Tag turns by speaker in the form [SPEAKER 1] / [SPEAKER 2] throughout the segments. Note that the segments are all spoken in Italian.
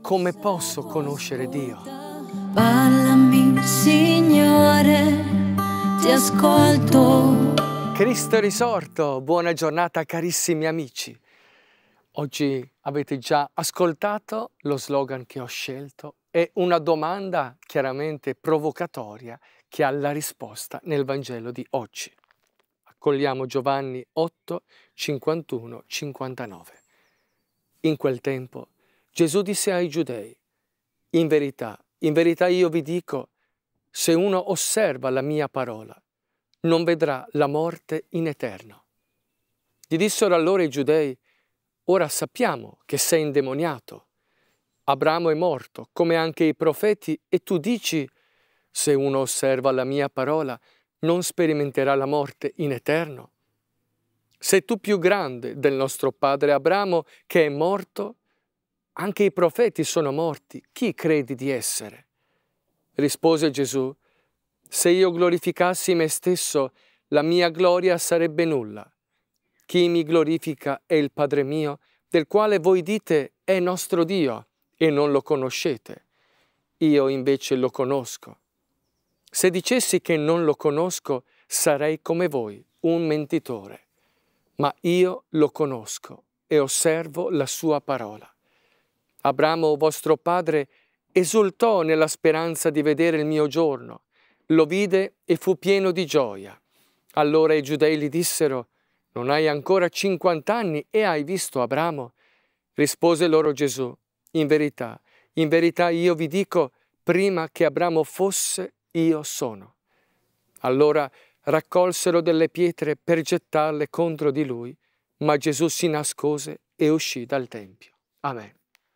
[SPEAKER 1] come posso conoscere Dio?
[SPEAKER 2] Parlami, Signore, ti ascolto.
[SPEAKER 1] Cristo è risorto, buona giornata carissimi amici. Oggi avete già ascoltato lo slogan che ho scelto e una domanda chiaramente provocatoria che ha la risposta nel Vangelo di oggi. Accogliamo Giovanni 8, 51, 59. In quel tempo Gesù disse ai Giudei: in verità io vi dico, se uno osserva la mia parola, non vedrà la morte in eterno. Gli dissero allora i Giudei: ora sappiamo che sei indemoniato. Abramo è morto, come anche i profeti, e tu dici, se uno osserva la mia parola, non sperimenterà la morte in eterno. Sei tu più grande del nostro padre Abramo, che è morto? Anche i profeti sono morti. Chi credi di essere? Rispose Gesù: se io glorificassi me stesso, la mia gloria sarebbe nulla. Chi mi glorifica è il Padre mio, del quale voi dite è nostro Dio, e non lo conoscete. Io invece lo conosco. Se dicessi che non lo conosco, sarei come voi, un mentitore. Ma io lo conosco e osservo la sua parola. Abramo, vostro padre, esultò nella speranza di vedere il mio giorno. Lo vide e fu pieno di gioia. Allora i Giudei gli dissero: non hai ancora 50 anni e hai visto Abramo? Rispose loro Gesù: in verità io vi dico, prima che Abramo fosse, io sono. Allora raccolsero delle pietre per gettarle contro di lui, ma Gesù si nascose e uscì dal Tempio. Amen.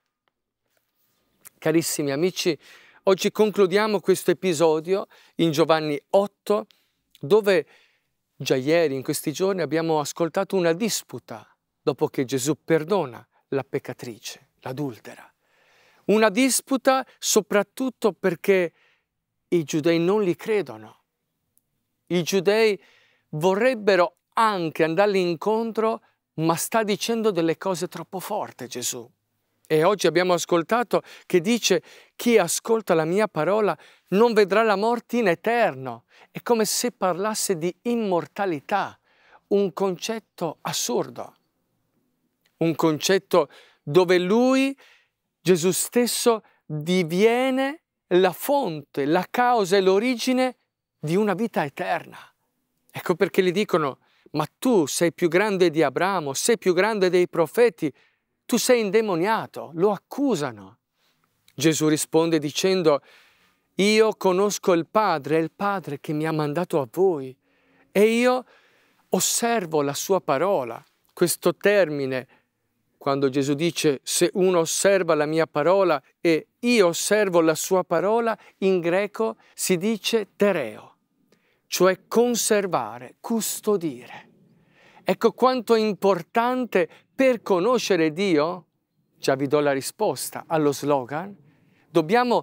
[SPEAKER 1] Carissimi amici, oggi concludiamo questo episodio in Giovanni 8, dove già ieri, in questi giorni, abbiamo ascoltato una disputa dopo che Gesù perdona la peccatrice, l'adultera. Una disputa soprattutto perché i giudei non gli credono. I giudei vorrebbero anche andargli incontro, ma sta dicendo delle cose troppo forti Gesù. E oggi abbiamo ascoltato che dice: chi ascolta la mia parola non vedrà la morte in eterno. È come se parlasse di immortalità, un concetto assurdo, un concetto dove lui, Gesù stesso, diviene la fonte, la causa e l'origine di una vita eterna. Ecco perché gli dicono: ma tu sei più grande di Abramo, sei più grande dei profeti, tu sei indemoniato, lo accusano. Gesù risponde dicendo: io conosco il Padre, è il Padre che mi ha mandato a voi e io osservo la sua parola. Questo termine, quando Gesù dice se uno osserva la mia parola e io osservo la sua parola, in greco si dice tereo, cioè conservare, custodire. Ecco quanto è importante per conoscere Dio. Già vi do la risposta allo slogan. Dobbiamo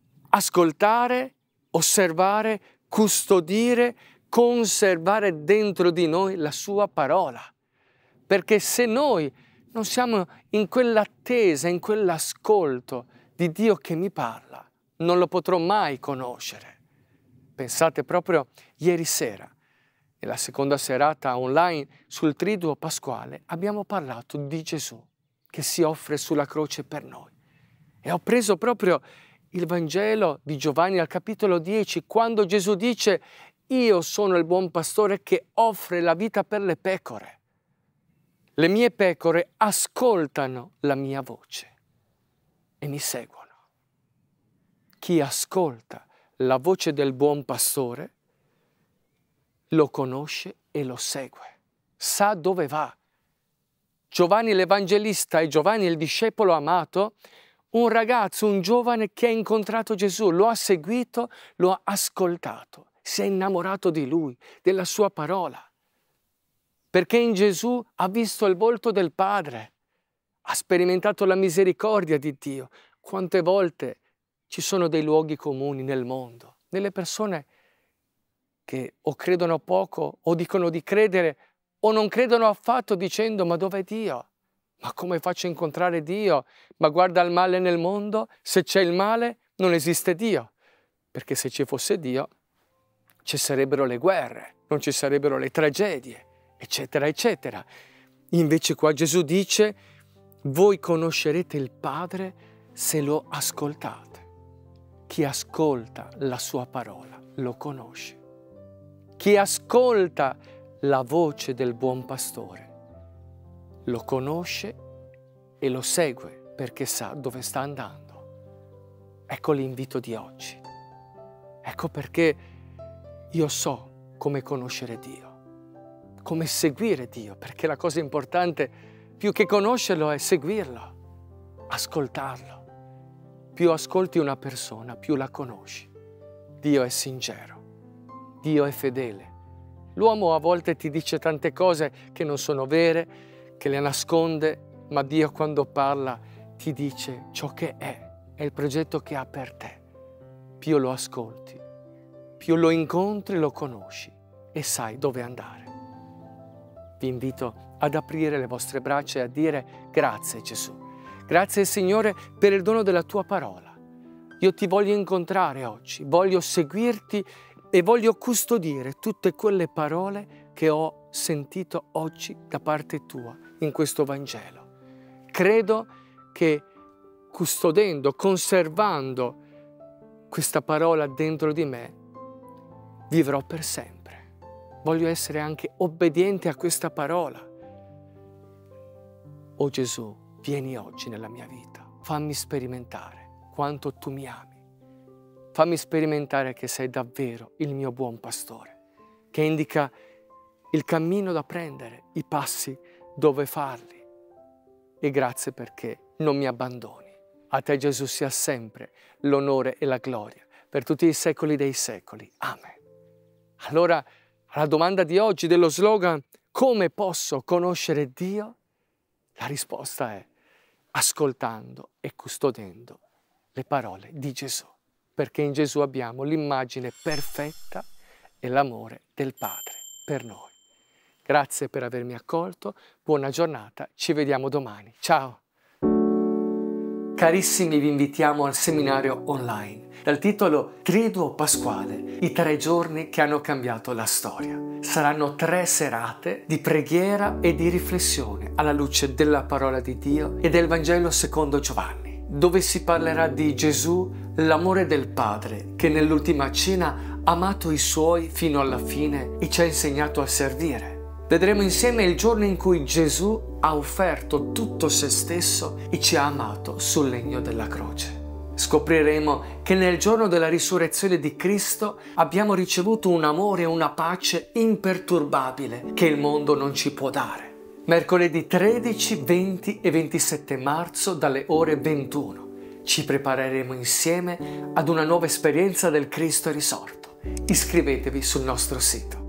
[SPEAKER 1] ascoltare, osservare, custodire, conservare dentro di noi la sua parola. Perché se noi non siamo in quell'attesa, in quell'ascolto di Dio che mi parla, non lo potrò mai conoscere. Pensate proprio ieri sera, nella seconda serata online sul Triduo Pasquale, abbiamo parlato di Gesù che si offre sulla croce per noi. E ho preso proprio il Vangelo di Giovanni al capitolo 10, quando Gesù dice: io sono il buon pastore che offre la vita per le pecore. Le mie pecore ascoltano la mia voce e mi seguono. Chi ascolta la voce del buon pastore lo conosce e lo segue, sa dove va. Giovanni l'Evangelista e Giovanni il discepolo amato, un ragazzo, un giovane che ha incontrato Gesù, lo ha seguito, lo ha ascoltato, si è innamorato di lui, della sua parola, perché in Gesù ha visto il volto del Padre, ha sperimentato la misericordia di Dio. Quante volte ci sono dei luoghi comuni nel mondo, delle persone che o credono poco o dicono di credere o non credono affatto dicendo: ma dov'è Dio? Ma come faccio a incontrare Dio? Ma guarda il male nel mondo, se c'è il male non esiste Dio, perché se ci fosse Dio ci sarebbero le guerre, non ci sarebbero le tragedie, eccetera, eccetera. Invece qua Gesù dice: voi conoscerete il Padre se lo ascoltate. Chi ascolta la sua parola lo conosce. Chi ascolta la voce del buon pastore lo conosce e lo segue perché sa dove sta andando. Ecco l'invito di oggi. Ecco perché io so come conoscere Dio, come seguire Dio, perché la cosa importante, più che conoscerlo, è seguirlo, ascoltarlo. Più ascolti una persona, più la conosci. Dio è sincero, Dio è fedele. L'uomo a volte ti dice tante cose che non sono vere, che le nasconde, ma Dio quando parla ti dice ciò che è il progetto che ha per te. Più lo ascolti, più lo incontri, lo conosci e sai dove andare. Vi invito ad aprire le vostre braccia e a dire: grazie Gesù, grazie Signore per il dono della tua parola. Io ti voglio incontrare oggi, voglio seguirti e voglio custodire tutte quelle parole che ho sentito oggi da parte tua in questo Vangelo. Credo che custodendo, conservando questa parola dentro di me, vivrò per sempre. Voglio essere anche obbediente a questa parola. Oh Gesù, vieni oggi nella mia vita, fammi sperimentare quanto tu mi ami. Fammi sperimentare che sei davvero il mio buon pastore, che indica il cammino da prendere, i passi dove farli. E grazie perché non mi abbandoni. A te Gesù sia sempre l'onore e la gloria per tutti i secoli dei secoli. Amen. Allora, alla domanda di oggi dello slogan come posso conoscere Dio? La risposta è ascoltando e custodendo le parole di Gesù, perché in Gesù abbiamo l'immagine perfetta e l'amore del Padre per noi. Grazie per avermi accolto, buona giornata, ci vediamo domani. Ciao! Carissimi, vi invitiamo al seminario online dal titolo Triduo Pasquale, i 3 giorni che hanno cambiato la storia. Saranno 3 serate di preghiera e di riflessione alla luce della parola di Dio e del Vangelo secondo Giovanni, dove si parlerà di Gesù, l'amore del Padre, che nell'ultima cena ha amato i suoi fino alla fine e ci ha insegnato a servire. Vedremo insieme il giorno in cui Gesù ha offerto tutto se stesso e ci ha amato sul legno della croce. Scopriremo che nel giorno della risurrezione di Cristo abbiamo ricevuto un amore e una pace imperturbabile che il mondo non ci può dare. Mercoledì 13, 20 e 27 marzo dalle ore 21 ci prepareremo insieme ad una nuova esperienza del Cristo risorto. Iscrivetevi sul nostro sito.